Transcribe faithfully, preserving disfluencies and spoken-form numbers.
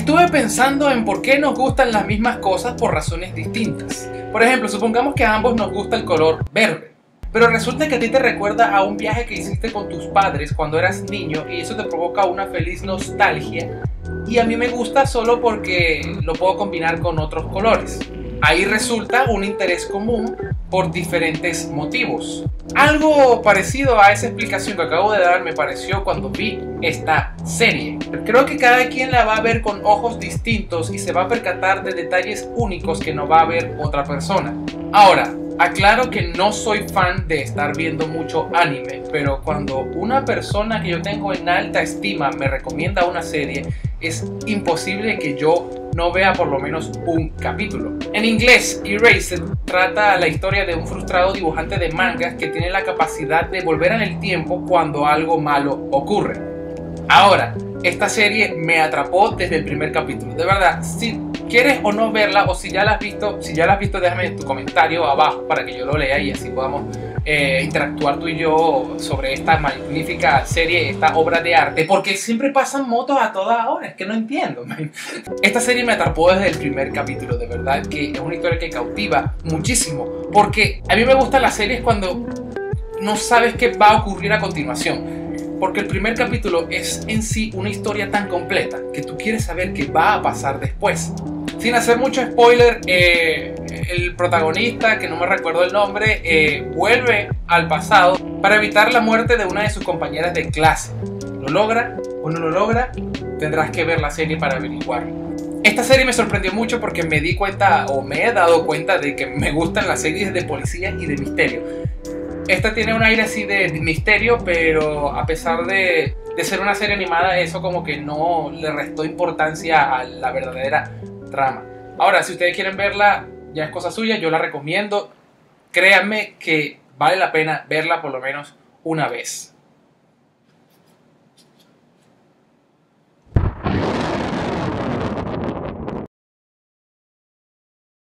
Estuve pensando en por qué nos gustan las mismas cosas por razones distintas. Por ejemplo, supongamos que a ambos nos gusta el color verde, pero resulta que a ti te recuerda a un viaje que hiciste con tus padres cuando eras niño y eso te provoca una feliz nostalgia, y a mí me gusta solo porque lo puedo combinar con otros colores. Ahí resulta un interés común por diferentes motivos. Algo parecido a esa explicación que acabo de dar me pareció cuando vi esta serie. Creo que cada quien la va a ver con ojos distintos y se va a percatar de detalles únicos que no va a ver otra persona. Ahora, aclaro que no soy fan de estar viendo mucho anime, pero cuando una persona que yo tengo en alta estima me recomienda una serie, es imposible que yo no vea por lo menos un capítulo. En inglés, Erased trata la historia de un frustrado dibujante de mangas que tiene la capacidad de volver en el tiempo cuando algo malo ocurre. Ahora, esta serie me atrapó desde el primer capítulo. De verdad, si quieres o no verla, o si ya la has visto, si ya la has visto, déjame tu comentario abajo para que yo lo lea y así podamos eh, interactuar tú y yo sobre esta magnífica serie, esta obra de arte, porque siempre pasan motos a todas horas, es que no entiendo, man. Esta serie me atrapó desde el primer capítulo, de verdad que es una historia que cautiva muchísimo, porque a mí me gustan las series cuando no sabes qué va a ocurrir a continuación. Porque el primer capítulo es en sí una historia tan completa que tú quieres saber qué va a pasar después. Sin hacer mucho spoiler, eh, el protagonista, que no me recuerdo el nombre, eh, vuelve al pasado para evitar la muerte de una de sus compañeras de clase. ¿Lo logra o no lo logra? Tendrás que ver la serie para averiguar. Esta serie me sorprendió mucho porque me di cuenta, o me he dado cuenta, de que me gustan las series de policía y de misterio. Esta tiene un aire así de misterio, pero a pesar de, de ser una serie animada, eso como que no le restó importancia a la verdadera trama. Ahora, si ustedes quieren verla, ya es cosa suya, yo la recomiendo. Créanme que vale la pena verla por lo menos una vez.